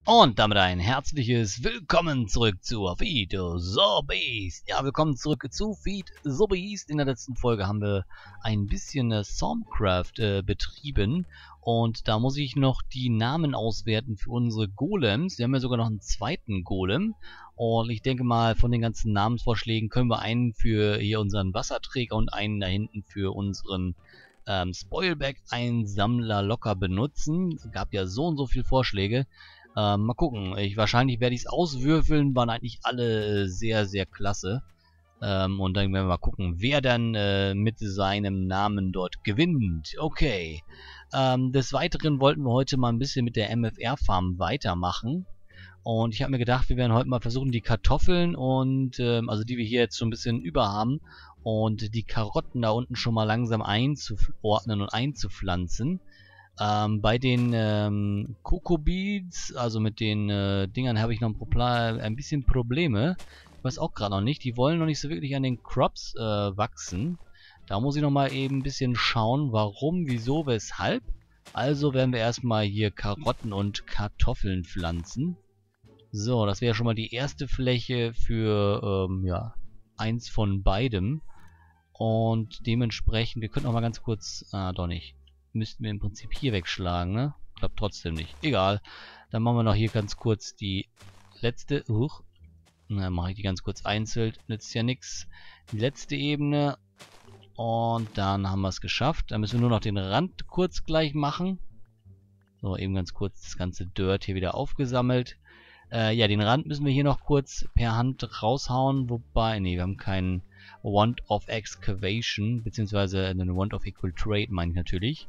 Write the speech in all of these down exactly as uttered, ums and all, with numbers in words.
Und damit ein herzliches Willkommen zurück zu Feed the Beast. Ja, willkommen zurück zu Feed the Beast. In der letzten Folge haben wir ein bisschen äh, Stormcraft äh, betrieben. Und da muss ich noch die Namen auswerten für unsere Golems. Wir haben ja sogar noch einen zweiten Golem. Und ich denke mal, von den ganzen Namensvorschlägen können wir einen für hier unseren Wasserträger und einen da hinten für unseren ähm, Spoilback-Einsammler locker benutzen. Es gab ja so und so viele Vorschläge. Ähm, mal gucken. Ich, wahrscheinlich werde ich es auswürfeln. Waren eigentlich alle sehr, sehr klasse. Ähm, und dann werden wir mal gucken, wer dann äh, mit seinem Namen dort gewinnt. Okay. Ähm, des Weiteren wollten wir heute mal ein bisschen mit der M F R-Farm weitermachen. Und ich habe mir gedacht, wir werden heute mal versuchen, die Kartoffeln und, ähm, also die wir hier jetzt so ein bisschen über haben, und die Karotten da unten schon mal langsam einzuordnen und einzupflanzen. Ähm, bei den ähm, Cocoa Beans, also mit den äh, Dingern, habe ich noch ein, Propla ein bisschen Probleme. Ich weiß auch gerade noch nicht. Die wollen noch nicht so wirklich an den Crops äh, wachsen. Da muss ich noch mal eben ein bisschen schauen, warum, wieso, weshalb. Also werden wir erstmal hier Karotten und Kartoffeln pflanzen. So, das wäre schon mal die erste Fläche für, ähm, ja, eins von beidem. Und dementsprechend, wir könnten auch mal ganz kurz, ah, doch nicht. Müssten wir im Prinzip hier wegschlagen, ne? Klappt trotzdem nicht. Egal. Dann machen wir noch hier ganz kurz die letzte, huch. Dann mache ich die ganz kurz einzeln, nützt ja nichts. Die letzte Ebene. Und dann haben wir es geschafft. Dann müssen wir nur noch den Rand kurz gleich machen. So, eben ganz kurz das ganze Dirt hier wieder aufgesammelt. Äh, ja, den Rand müssen wir hier noch kurz per Hand raushauen. Wobei, nee, wir haben keinen Want of Excavation, beziehungsweise einen Want of Equal Trade, meine ich natürlich.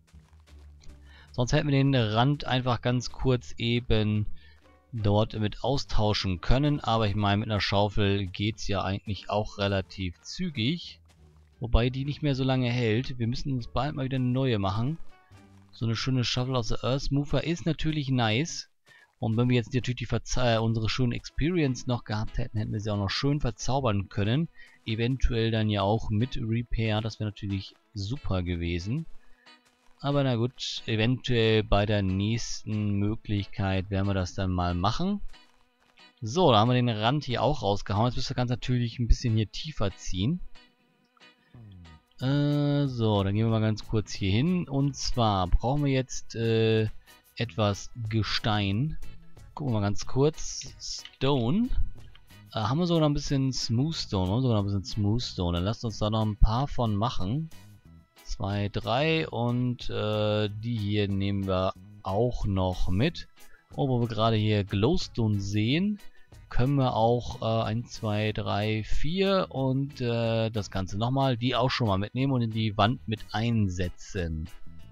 Sonst hätten wir den Rand einfach ganz kurz eben dort mit austauschen können. Aber ich meine, mit einer Schaufel geht es ja eigentlich auch relativ zügig. Wobei die nicht mehr so lange hält. Wir müssen uns bald mal wieder eine neue machen. So eine schöne Schaufel aus der Earth Mover ist natürlich nice. Und wenn wir jetzt natürlich die Verze- unsere schöne Experience noch gehabt hätten, hätten wir sie auch noch schön verzaubern können. Eventuell dann ja auch mit Repair. Das wäre natürlich super gewesen. Aber na gut, eventuell bei der nächsten Möglichkeit werden wir das dann mal machen. So, da haben wir den Rand hier auch rausgehauen. Jetzt müsste das Ganze natürlich ein bisschen hier tiefer ziehen. Äh, so, dann gehen wir mal ganz kurz hier hin. Und zwar brauchen wir jetzt äh, etwas Gestein. Gucken wir mal ganz kurz. Stone. Äh, haben wir sogar noch ein bisschen Smooth Stone. Haben wir sogar noch ein bisschen Smooth Stone. Dann lasst uns da noch ein paar von machen. zwei, drei und äh, die hier nehmen wir auch noch mit. Und wo wir gerade hier Glowstone sehen, können wir auch äh, eins, zwei, drei, vier und äh, das Ganze nochmal, die auch schon mal mitnehmen und in die Wand mit einsetzen.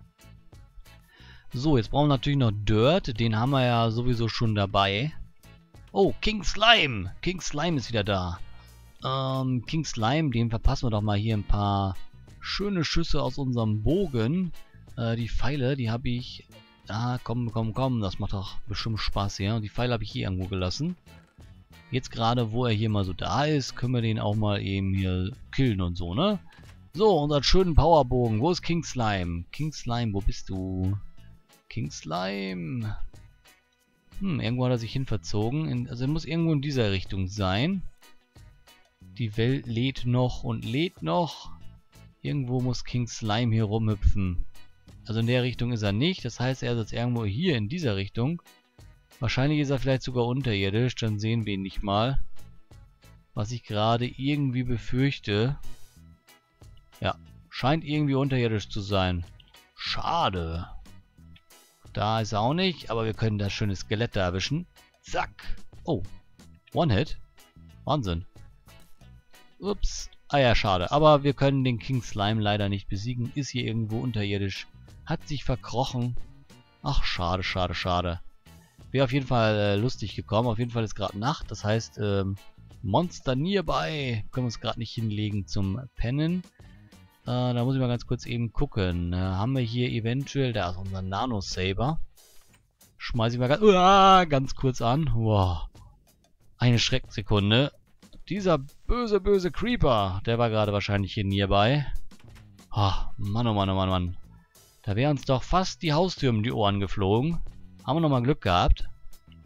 So, jetzt brauchen wir natürlich noch Dirt, den haben wir ja sowieso schon dabei. Oh, King Slime! King Slime ist wieder da. Ähm, King Slime, dem verpassen wir doch mal hier ein paar schöne Schüsse aus unserem Bogen. Äh, die Pfeile, die habe ich... Ah, komm, komm, komm, das macht doch bestimmt Spaß hier. Und die Pfeile habe ich hier irgendwo gelassen. Jetzt gerade, wo er hier mal so da ist, können wir den auch mal eben hier killen und so, ne? So, unseren schönen Powerbogen. Wo ist King Slime? King Slime, wo bist du? King Slime. Hm, irgendwo hat er sich hin verzogen. In, also er muss irgendwo in dieser Richtung sein. Die Welt lädt noch und lädt noch. Irgendwo muss King Slime hier rumhüpfen. Also in der Richtung ist er nicht. Das heißt, er ist jetzt irgendwo hier in dieser Richtung. Wahrscheinlich ist er vielleicht sogar unterirdisch. Dann sehen wir ihn nicht mal. Was ich gerade irgendwie befürchte. Ja, scheint irgendwie unterirdisch zu sein. Schade. Da ist er auch nicht. Aber wir können das schöne Skelett da erwischen. Zack. Oh. One-Hit. Wahnsinn. Ups. Ah ja, schade. Aber wir können den King Slime leider nicht besiegen. Ist hier irgendwo unterirdisch. Hat sich verkrochen. Ach, schade, schade, schade. Wäre auf jeden Fall äh, lustig gekommen. Auf jeden Fall ist gerade Nacht. Das heißt, ähm, Monster nearby. Können wir uns gerade nicht hinlegen zum Pennen. Äh, da muss ich mal ganz kurz eben gucken. Äh, haben wir hier eventuell... Da ist unser Nano-Saber. Schmeiße ich mal ganz, uh, ganz kurz an. Wow. Eine Schrecksekunde. Dieser böse, böse Creeper, der war gerade wahrscheinlich hier nearby. Oh, Mann, oh Mann, oh Mann, oh Mann. Da wäre uns doch fast die Haustür um die Ohren geflogen. Haben wir nochmal Glück gehabt.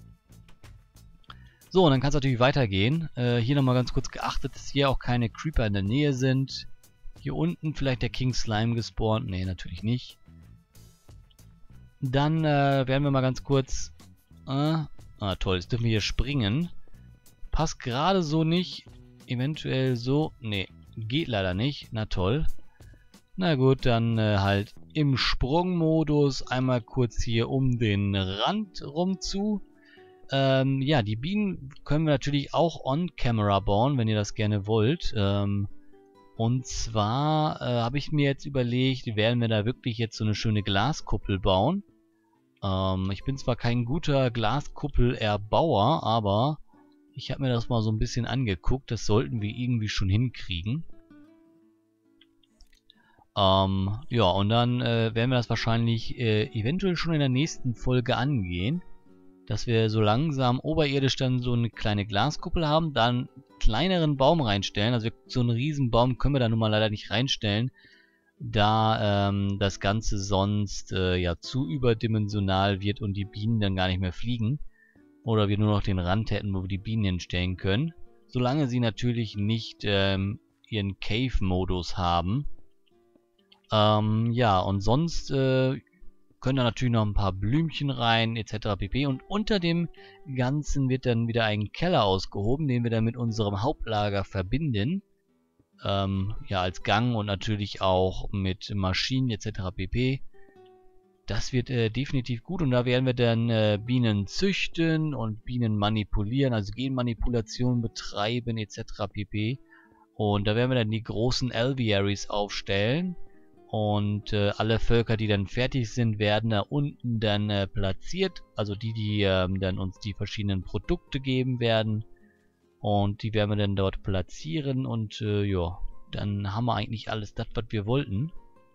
So, und dann kann es natürlich weitergehen. Äh, hier nochmal ganz kurz geachtet, dass hier auch keine Creeper in der Nähe sind. Hier unten vielleicht der King Slime gespawnt. Ne, natürlich nicht. Dann äh, werden wir mal ganz kurz... Äh, ah, toll, jetzt dürfen wir hier springen. Passt gerade so nicht. Eventuell so... Ne, geht leider nicht. Na toll. Na gut, dann äh, halt im Sprungmodus einmal kurz hier um den Rand rum zu. Ähm, ja, die Bienen können wir natürlich auch on-camera bauen, wenn ihr das gerne wollt. Ähm, und zwar äh, habe ich mir jetzt überlegt, werden wir da wirklich jetzt so eine schöne Glaskuppel bauen. Ähm, ich bin zwar kein guter Glaskuppel-Erbauer, aber ich habe mir das mal so ein bisschen angeguckt. Das sollten wir irgendwie schon hinkriegen. Ähm, ja, und dann äh, werden wir das wahrscheinlich äh, eventuell schon in der nächsten Folge angehen. Dass wir so langsam oberirdisch dann so eine kleine Glaskuppel haben, dann einen kleineren Baum reinstellen. Also so einen riesen Baum können wir da nun mal leider nicht reinstellen, da ähm, das Ganze sonst äh, ja zu überdimensional wird und die Bienen dann gar nicht mehr fliegen. Oder wir nur noch den Rand hätten, wo wir die Bienen hinstellen können. Solange sie natürlich nicht ähm, ihren Cave-Modus haben. Ähm, ja, und sonst... Äh, können da natürlich noch ein paar Blümchen rein, et cetera pp. Und unter dem Ganzen wird dann wieder ein Keller ausgehoben, den wir dann mit unserem Hauptlager verbinden. Ähm, ja, als Gang und natürlich auch mit Maschinen, et cetera pp. Das wird äh, definitiv gut und da werden wir dann äh, Bienen züchten und Bienen manipulieren, also Genmanipulation betreiben, et cetera pp. Und da werden wir dann die großen Alvearies aufstellen. Und äh, alle Völker, die dann fertig sind, werden da unten dann äh, platziert. Also die, die ähm, dann uns die verschiedenen Produkte geben werden. Und die werden wir dann dort platzieren. Und äh, ja, dann haben wir eigentlich alles das, was wir wollten.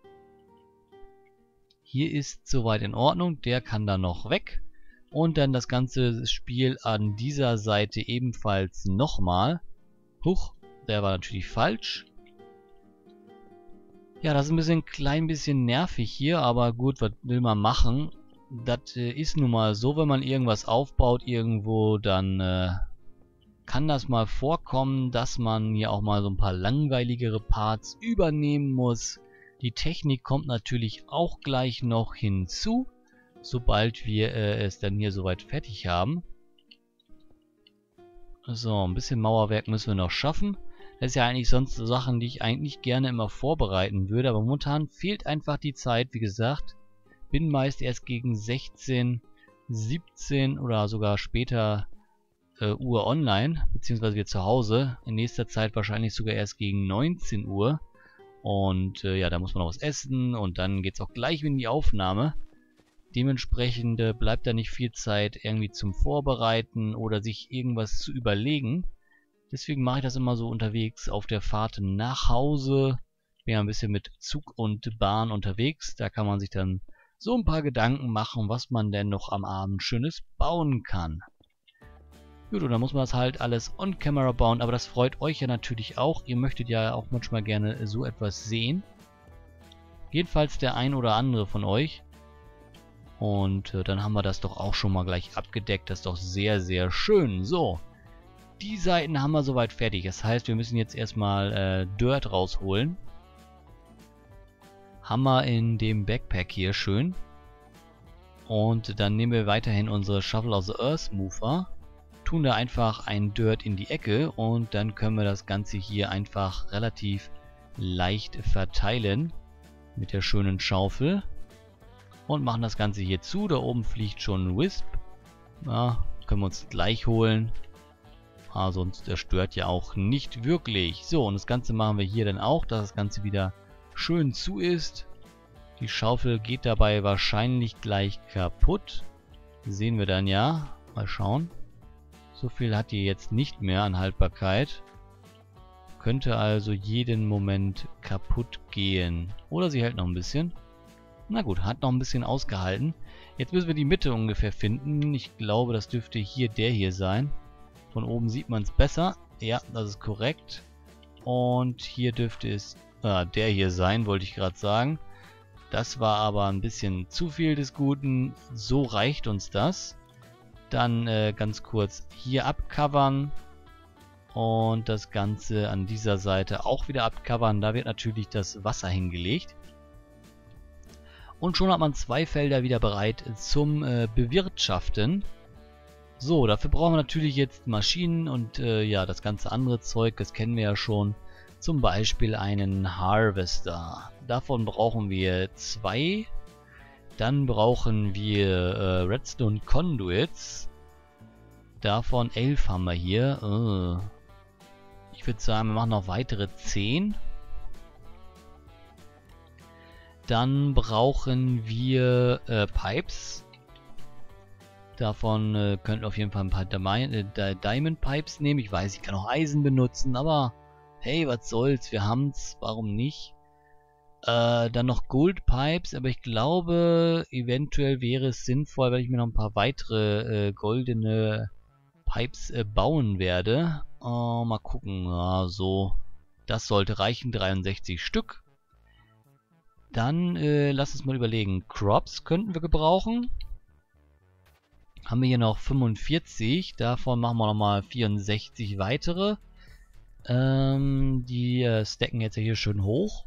Hier ist soweit in Ordnung. Der kann dann noch weg. Und dann das ganze Spiel an dieser Seite ebenfalls nochmal. Huch, der war natürlich falsch. Ja, das ist ein bisschen klein bisschen nervig hier, aber gut, was will man machen? Das äh, ist nun mal so, wenn man irgendwas aufbaut irgendwo, dann äh, kann das mal vorkommen, dass man hier auch mal so ein paar langweiligere Parts übernehmen muss. Die Technik kommt natürlich auch gleich noch hinzu, sobald wir äh, es dann hier soweit fertig haben. So, ein bisschen Mauerwerk müssen wir noch schaffen. Das ist ja eigentlich sonst so Sachen, die ich eigentlich gerne immer vorbereiten würde. Aber momentan fehlt einfach die Zeit, wie gesagt. Bin meist erst gegen sechzehn, siebzehn oder sogar später äh, Uhr online. Beziehungsweise wir zu Hause. In nächster Zeit wahrscheinlich sogar erst gegen neunzehn Uhr. Und äh, ja, da muss man noch was essen. Und dann geht es auch gleich in die Aufnahme. Dementsprechend äh, bleibt da nicht viel Zeit irgendwie zum Vorbereiten oder sich irgendwas zu überlegen. Deswegen mache ich das immer so unterwegs auf der Fahrt nach Hause. Bin ja ein bisschen mit Zug und Bahn unterwegs. Da kann man sich dann so ein paar Gedanken machen, was man denn noch am Abend Schönes bauen kann. Gut, und dann muss man das halt alles on-camera bauen. Aber das freut euch ja natürlich auch. Ihr möchtet ja auch manchmal gerne so etwas sehen. Jedenfalls der ein oder andere von euch. Und äh, dann haben wir das doch auch schon mal gleich abgedeckt. Das ist doch sehr, sehr schön. So. Die Seiten haben wir soweit fertig. Das heißt, wir müssen jetzt erstmal äh, Dirt rausholen. Haben wir in dem Backpack hier schön. Und dann nehmen wir weiterhin unsere Shovel of the Earth Mover. Tun da einfach ein Dirt in die Ecke. Und dann können wir das Ganze hier einfach relativ leicht verteilen. Mit der schönen Schaufel. Und machen das Ganze hier zu. Da oben fliegt schon ein Wisp. Ja, können wir uns gleich holen. Ah, sonst der stört ja auch nicht wirklich. So, und das Ganze machen wir hier dann auch, dass das Ganze wieder schön zu ist. Die Schaufel geht dabei wahrscheinlich gleich kaputt. Sehen wir dann ja. Mal schauen. So viel hat die jetzt nicht mehr an Haltbarkeit. Könnte also jeden Moment kaputt gehen. Oder sie hält noch ein bisschen. Na gut, hat noch ein bisschen ausgehalten. Jetzt müssen wir die Mitte ungefähr finden. Ich glaube, das dürfte hier der hier sein. Von oben sieht man es besser. Ja, das ist korrekt. Und hier dürfte es äh, der hier sein, wollte ich gerade sagen. Das war aber ein bisschen zu viel des Guten. So reicht uns das. Dann äh, ganz kurz hier abcovern. Und das Ganze an dieser Seite auch wieder abcovern. Da wird natürlich das Wasser hingelegt. Und schon hat man zwei Felder wieder bereit zum äh, Bewirtschaften. So, dafür brauchen wir natürlich jetzt Maschinen und äh, ja, das ganze andere Zeug, das kennen wir ja schon. Zum Beispiel einen Harvester. Davon brauchen wir zwei. Dann brauchen wir äh, Redstone Conduits. Davon elf haben wir hier. Uh. Ich würde sagen, wir machen noch weitere zehn. Dann brauchen wir äh, Pipes. Davon äh, könnten wir auf jeden Fall ein paar Dimi äh, Diamond Pipes nehmen. Ich weiß, ich kann auch Eisen benutzen, aber hey, was soll's, wir haben's, warum nicht? Äh, dann noch Gold Pipes, aber ich glaube, eventuell wäre es sinnvoll, wenn ich mir noch ein paar weitere äh, goldene Pipes äh, bauen werde. Äh, mal gucken, ja, so. Das sollte reichen, dreiundsechzig Stück. Dann, äh, lass uns mal überlegen. Crops könnten wir gebrauchen. Haben wir hier noch fünfundvierzig. Davon machen wir nochmal vierundsechzig weitere. Ähm, die äh, stacken jetzt hier schön hoch.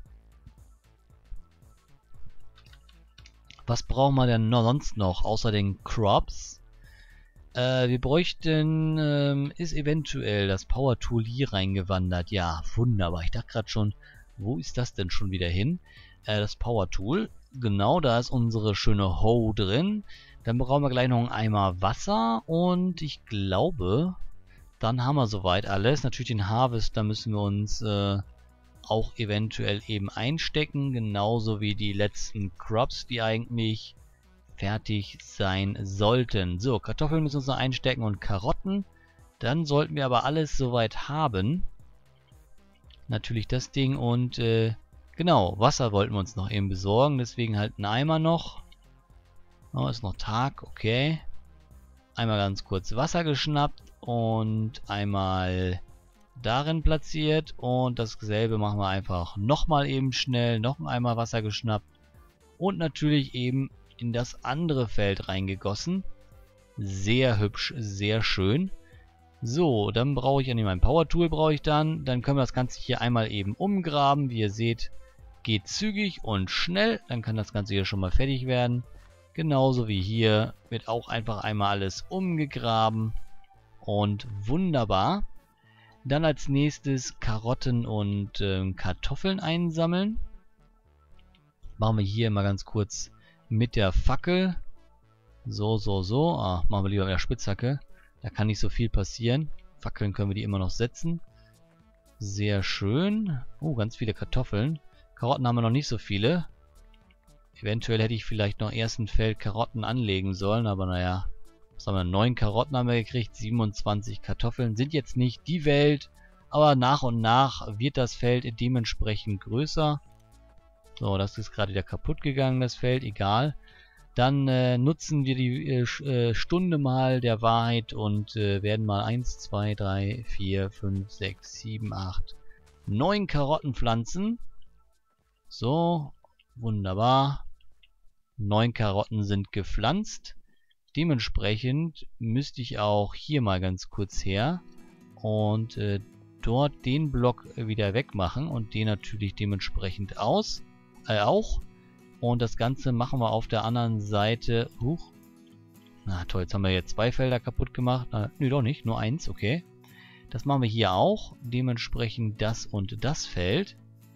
Was brauchen wir denn noch, sonst noch, außer den Crops? Äh, wir bräuchten, ähm, ist eventuell das Power Tool hier reingewandert. Ja, wunderbar. Ich dachte gerade schon, wo ist das denn schon wieder hin? Äh, das Power Tool. Genau, da ist unsere schöne Hoe drin. Dann brauchen wir gleich noch einen Eimer Wasser. Und ich glaube, dann haben wir soweit alles. Natürlich den Harvest, da müssen wir uns äh, auch eventuell eben einstecken. Genauso wie die letzten Crops, die eigentlich fertig sein sollten. So, Kartoffeln müssen wir uns noch einstecken und Karotten. Dann sollten wir aber alles soweit haben. Natürlich das Ding und äh, genau, Wasser wollten wir uns noch eben besorgen. Deswegen halt einen Eimer noch. Oh, ist noch Tag, okay. Einmal ganz kurz Wasser geschnappt und einmal darin platziert. Und dasselbe machen wir einfach nochmal eben schnell. Noch ein Eimer Wasser geschnappt. Und natürlich eben in das andere Feld reingegossen. Sehr hübsch, sehr schön. So, dann brauche ich an mein Power Tool brauche ich dann. Dann können wir das Ganze hier einmal eben umgraben. Wie ihr seht, geht zügig und schnell. Dann kann das Ganze hier schon mal fertig werden. Genauso wie hier wird auch einfach einmal alles umgegraben. Und wunderbar. Dann als nächstes Karotten und äh, Kartoffeln einsammeln. Machen wir hier mal ganz kurz mit der Fackel. So, so, so. Ah, machen wir lieber mit der Spitzhacke. Da kann nicht so viel passieren. Fackeln können wir die immer noch setzen. Sehr schön. Oh, ganz viele Kartoffeln. Karotten haben wir noch nicht so viele. Eventuell hätte ich vielleicht noch erst ein Feld Karotten anlegen sollen, aber naja. Was haben wir? neun Karotten haben wir gekriegt, siebenundzwanzig Kartoffeln. Sind jetzt nicht die Welt, aber nach und nach wird das Feld dementsprechend größer. So, das ist gerade wieder kaputt gegangen, das Feld, egal. Dann äh, nutzen wir die äh, Stunde mal der Wahrheit und äh, werden mal eins, zwei, drei, vier, fünf, sechs, sieben, acht, neun Karotten pflanzen. So, wunderbar. neun Karotten sind gepflanzt. Dementsprechend müsste ich auch hier mal ganz kurz her und äh, dort den Block wieder wegmachen und den natürlich dementsprechend aus, äh, auch. Und das Ganze machen wir auf der anderen Seite. Huch. Na toll, jetzt haben wir jetzt zwei Felder kaputt gemacht. Na, nö, doch nicht, nur eins, okay. Das machen wir hier auch. Dementsprechend das und das Feld.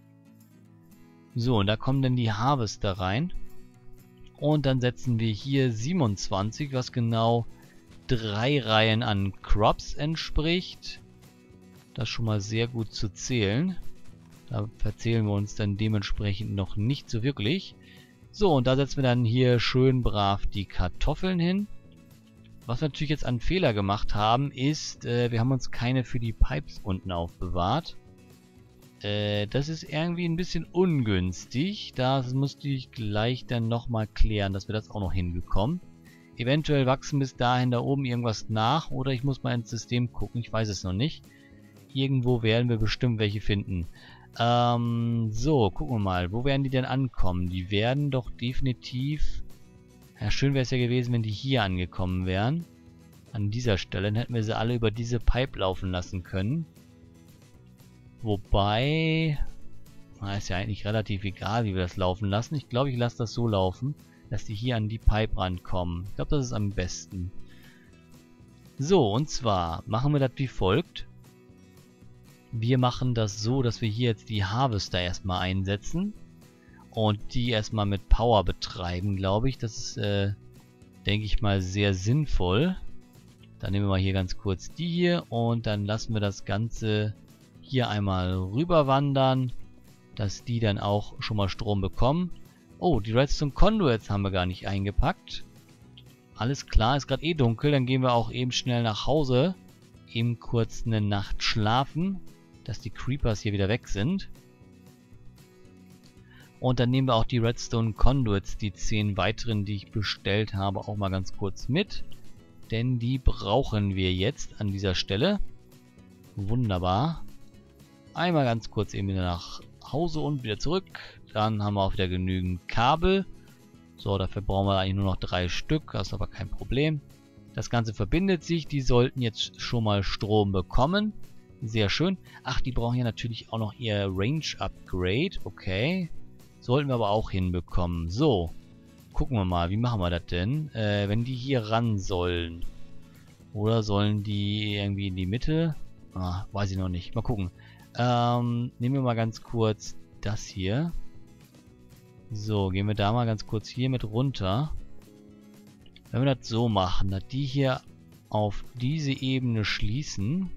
So, und da kommen dann die Harvester rein. Und dann setzen wir hier siebenundzwanzig, was genau drei Reihen an Crops entspricht. Das ist schon mal sehr gut zu zählen. Da verzählen wir uns dann dementsprechend noch nicht so wirklich. So, und da setzen wir dann hier schön brav die Kartoffeln hin. Was wir natürlich jetzt an Fehler gemacht haben, ist, äh, wir haben uns keine für die Pipes unten aufbewahrt. Äh, das ist irgendwie ein bisschen ungünstig. Das musste ich gleich dann nochmal klären, dass wir das auch noch hinbekommen. Eventuell wachsen bis dahin da oben irgendwas nach, oder ich muss mal ins System gucken, ich weiß es noch nicht. Irgendwo werden wir bestimmt welche finden. Ähm, so, gucken wir mal. Wo werden die denn ankommen? Die werden doch definitiv... Ja, schön wäre es ja gewesen, wenn die hier angekommen wären. An dieser Stelle. Dann hätten wir sie alle über diese Pipe laufen lassen können. Wobei... Na, ist ja eigentlich relativ egal, wie wir das laufen lassen. Ich glaube, ich lasse das so laufen, dass die hier an die Pipe rankommen. Ich glaube, das ist am besten. So, und zwar machen wir das wie folgt. Wir machen das so, dass wir hier jetzt die Harvester erstmal einsetzen. Und die erstmal mit Power betreiben, glaube ich. Das ist, äh, denke ich mal, sehr sinnvoll. Dann nehmen wir mal hier ganz kurz die hier. Und dann lassen wir das Ganze hier einmal rüber wandern, dass die dann auch schon mal Strom bekommen. Oh, die Redstone Conduits haben wir gar nicht eingepackt. Alles klar, ist gerade eh dunkel. Dann gehen wir auch eben schnell nach Hause. Eben kurz eine Nacht schlafen, dass die Creepers hier wieder weg sind. Und dann nehmen wir auch die Redstone Conduits, die zehn weiteren, die ich bestellt habe, auch mal ganz kurz mit. Denn die brauchen wir jetzt an dieser Stelle. Wunderbar. Einmal ganz kurz eben wieder nach Hause und wieder zurück. Dann haben wir auch wieder genügend Kabel. So, dafür brauchen wir eigentlich nur noch drei Stück. Das ist aber kein Problem. Das Ganze verbindet sich. Die sollten jetzt schon mal Strom bekommen. Sehr schön. Ach, die brauchen ja natürlich auch noch ihr Range Upgrade. Okay. Sollten wir aber auch hinbekommen. So. Gucken wir mal. Wie machen wir das denn? Äh, wenn die hier ran sollen. Oder sollen die irgendwie in die Mitte? Ah, weiß ich noch nicht. Mal gucken. Ähm, nehmen wir mal ganz kurz das hier. So, gehen wir da mal ganz kurz hier mit runter. Wenn wir das so machen, dass die hier auf diese Ebene schließen.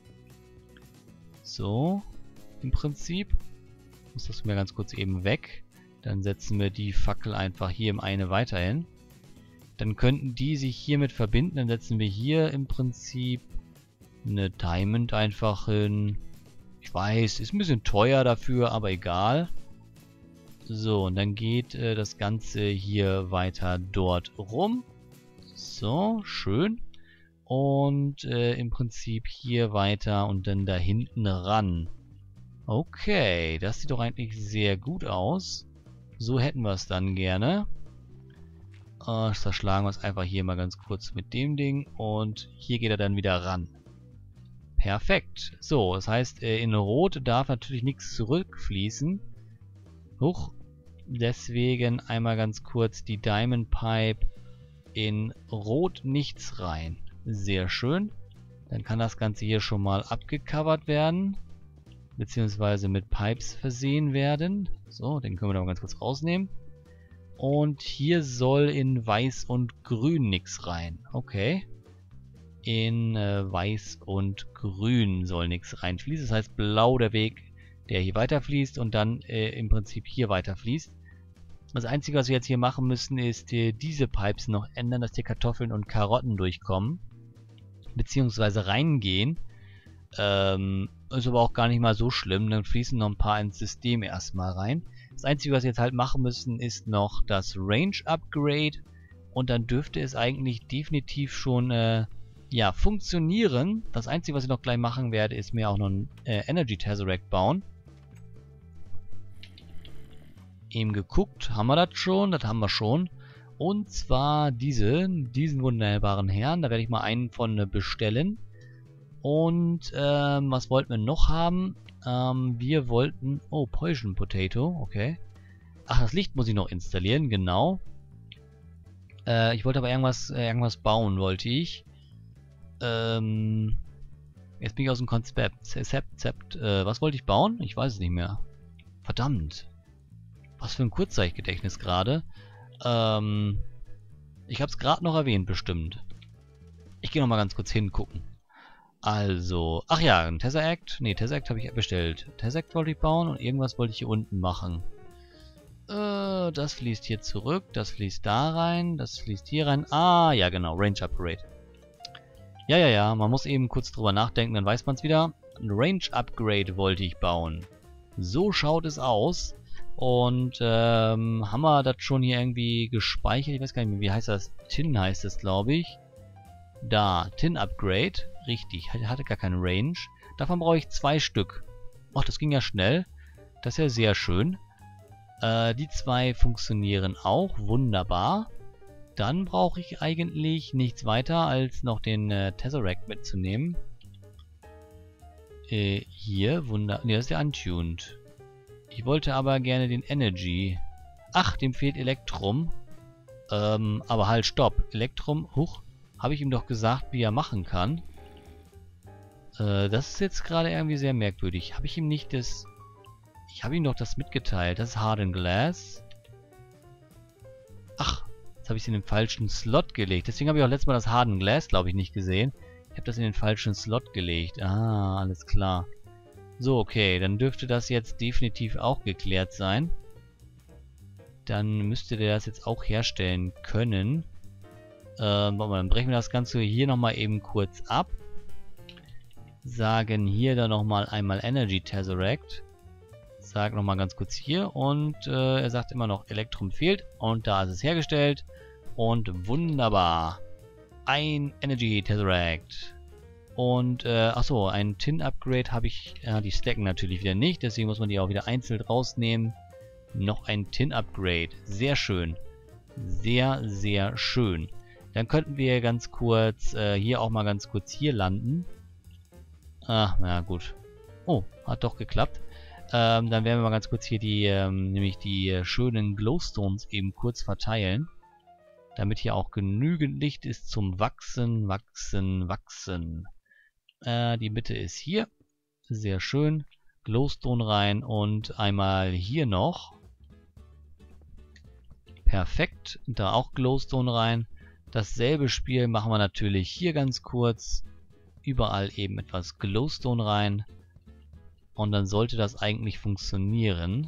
So, im Prinzip. Muss das mir ganz kurz eben weg. Dann setzen wir die Fackel einfach hier im eine weiter hin. Dann könnten die sich hiermit verbinden. Dann setzen wir hier im Prinzip eine Diamond einfach hin. Ich weiß, ist ein bisschen teuer dafür, aber egal. So, und dann geht äh, das Ganze hier weiter dort rum. So, schön. Und äh, im Prinzip hier weiter und dann da hinten ran. Okay, das sieht doch eigentlich sehr gut aus. So hätten wir es dann gerne. Äh, zerschlagen wir es einfach hier mal ganz kurz mit dem Ding. Und hier geht er dann wieder ran. Perfekt. So, das heißt, in Rot darf natürlich nichts zurückfließen. Huch. Deswegen einmal ganz kurz die Diamond Pipe in Rot nichts rein. Sehr schön. Dann kann das Ganze hier schon mal abgecovert werden. Beziehungsweise mit Pipes versehen werden. So, den können wir noch ganz kurz rausnehmen. Und hier soll in Weiß und Grün nichts rein. Okay. In äh, Weiß und Grün soll nichts reinfließen. Das heißt Blau der Weg, der hier weiterfließt und dann äh, im Prinzip hier weiterfließt. Das Einzige, was wir jetzt hier machen müssen, ist äh, diese Pipes noch ändern, dass hier Kartoffeln und Karotten durchkommen. Beziehungsweise reingehen. Ähm, ist aber auch gar nicht mal so schlimm. Dann fließen noch ein paar ins System erstmal rein. Das Einzige, was wir jetzt halt machen müssen, ist noch das Range Upgrade. Und dann dürfte es eigentlich definitiv schon äh, ja, funktionieren. Das Einzige, was ich noch gleich machen werde, ist mir auch noch ein äh, Energy Tesseract bauen. Eben geguckt, haben wir das schon? Das haben wir schon. Und zwar diese, diesen wunderbaren Herrn. Da werde ich mal einen von äh, bestellen. Und ähm, was wollten wir noch haben? Ähm, wir wollten... Oh, Poison Potato, okay. Ach, das Licht muss ich noch installieren, genau. Äh, ich wollte aber irgendwas, äh, irgendwas bauen, wollte ich. Ähm, jetzt bin ich aus dem Konzept. Sept, äh, was wollte ich bauen? Ich weiß es nicht mehr. Verdammt. Was für ein Kurzzeitgedächtnis gerade. Ähm, ich habe es gerade noch erwähnt, bestimmt. Ich gehe noch mal ganz kurz hingucken. Also, ach ja, ein Tesseract. Ne, Tesseract habe ich bestellt. Tesseract wollte ich bauen und irgendwas wollte ich hier unten machen. Äh, das fließt hier zurück, das fließt da rein, das fließt hier rein. Ah, ja genau, Range Upgrade. Ja, ja, ja, man muss eben kurz drüber nachdenken, dann weiß man es wieder. Ein Range Upgrade wollte ich bauen. So schaut es aus. Und ähm, haben wir das schon hier irgendwie gespeichert? Ich weiß gar nicht mehr, wie heißt das? Tin heißt es, glaube ich. Da, Tin Upgrade. Richtig, hatte gar keine Range. Davon brauche ich zwei Stück. Ach, das ging ja schnell. Das ist ja sehr schön. Äh, die zwei funktionieren auch. Wunderbar. dann brauche ich eigentlich nichts weiter, als noch den äh, Tesseract mitzunehmen. Äh, hier, wunder... Ne, das ist der Untuned. Ich wollte aber gerne den Energy. Ach, dem fehlt Elektrum. Ähm, aber halt, stopp. Elektrum, huch, habe ich ihm doch gesagt, wie er machen kann. Äh, das ist jetzt gerade irgendwie sehr merkwürdig. Habe ich ihm nicht das... Ich habe ihm doch das mitgeteilt. Das ist Hardened Glass. Ach, jetzt habe ich es in den falschen Slot gelegt. Deswegen habe ich auch letztes Mal das Hardened Glass, glaube ich, nicht gesehen. Ich habe das in den falschen Slot gelegt. Ah, alles klar. So, okay, dann dürfte das jetzt definitiv auch geklärt sein. Dann müsste der das jetzt auch herstellen können. Ähm, warte mal, dann brechen wir das Ganze hier nochmal eben kurz ab. Sagen hier dann nochmal einmal Energy Tesseract. Sag nochmal ganz kurz hier und äh, er sagt immer noch Elektrum fehlt und da ist es hergestellt und wunderbar. Ein Energy Tesseract. Und, äh, achso, ein Tin-Upgrade habe ich, ja, die stacken natürlich wieder nicht, deswegen muss man die auch wieder einzeln rausnehmen. Noch ein Tin-Upgrade. Sehr schön. Sehr, sehr schön. Dann könnten wir ganz kurz, äh, hier auch mal ganz kurz hier landen. Ah, na gut. Oh, hat doch geklappt. Ähm, dann werden wir mal ganz kurz hier die, ähm, nämlich die äh, schönen Glowstones eben kurz verteilen. Damit hier auch genügend Licht ist zum Wachsen, Wachsen, Wachsen. Äh, die Mitte ist hier. Sehr schön. Glowstone rein und einmal hier noch. Perfekt. Da auch Glowstone rein. Dasselbe Spiel machen wir natürlich hier ganz kurz. Überall eben etwas Glowstone rein. Und dann sollte das eigentlich funktionieren.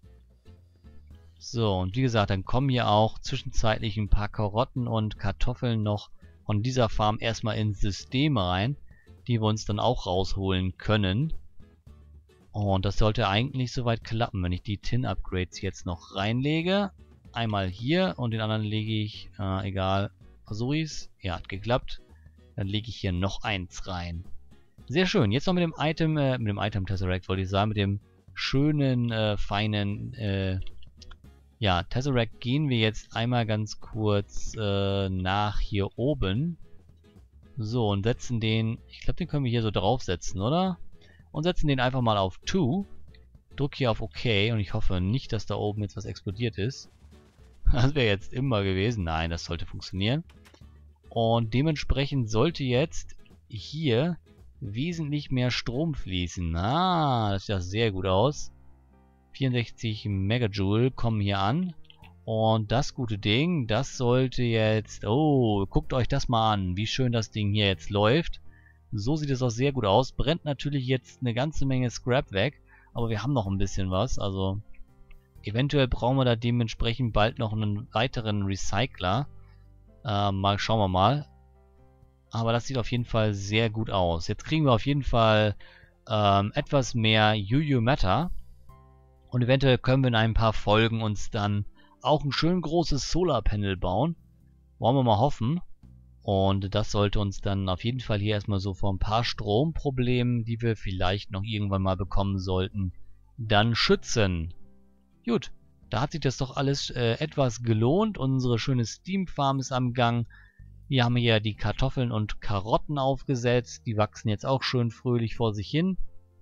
So, und wie gesagt, dann kommen hier auch zwischenzeitlich ein paar Karotten und Kartoffeln noch von dieser Farm erstmal ins System rein, die wir uns dann auch rausholen können. Und das sollte eigentlich soweit klappen, wenn ich die Tin-Upgrades jetzt noch reinlege. Einmal hier und den anderen lege ich, äh, egal, versuch's. Ja, hat geklappt. Dann lege ich hier noch eins rein. Sehr schön. Jetzt noch mit dem Item, äh, mit dem Item Tesseract wollte ich sagen, mit dem schönen, äh, feinen, äh, ja, Tesseract gehen wir jetzt einmal ganz kurz äh, nach hier oben. So, und setzen den, ich glaube, den können wir hier so draufsetzen, oder? Und setzen den einfach mal auf zwei. Drück hier auf OK und ich hoffe nicht, dass da oben jetzt was explodiert ist. Das wäre jetzt immer gewesen. Nein, das sollte funktionieren. Und dementsprechend sollte jetzt hier wesentlich mehr Strom fließen. Ah, das sieht ja sehr gut aus. vierundsechzig Megajoule kommen hier an. Und das gute Ding, das sollte jetzt... Oh, guckt euch das mal an, wie schön das Ding hier jetzt läuft. So sieht es auch sehr gut aus. Brennt natürlich jetzt eine ganze Menge Scrap weg. Aber wir haben noch ein bisschen was. Also eventuell brauchen wir da dementsprechend bald noch einen weiteren Recycler. Äh, mal schauen wir mal. Aber das sieht auf jeden Fall sehr gut aus. Jetzt kriegen wir auf jeden Fall ähm, etwas mehr U U Matter. Und eventuell können wir in ein paar Folgen uns dann auch ein schön großes Solarpanel bauen. Wollen wir mal hoffen. Und das sollte uns dann auf jeden Fall hier erstmal so vor ein paar Stromproblemen, die wir vielleicht noch irgendwann mal bekommen sollten, dann schützen. Gut, da hat sich das doch alles äh, etwas gelohnt. Unsere schöne Steam Farm ist am Gang. Wir haben hier die Kartoffeln und Karotten aufgesetzt. Die wachsen jetzt auch schön fröhlich vor sich hin.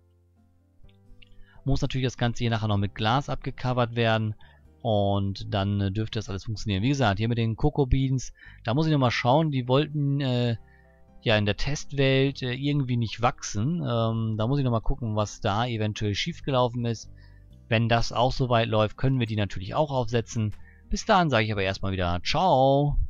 Muss natürlich das Ganze hier nachher noch mit Glas abgecovert werden. Und dann äh, dürfte das alles funktionieren. Wie gesagt, hier mit den Cocoa Beans, da muss ich nochmal schauen. Die wollten äh, ja in der Testwelt äh, irgendwie nicht wachsen. Ähm, da muss ich nochmal gucken, was da eventuell schiefgelaufen ist. Wenn das auch soweit läuft, können wir die natürlich auch aufsetzen. Bis dahin sage ich aber erstmal wieder Ciao.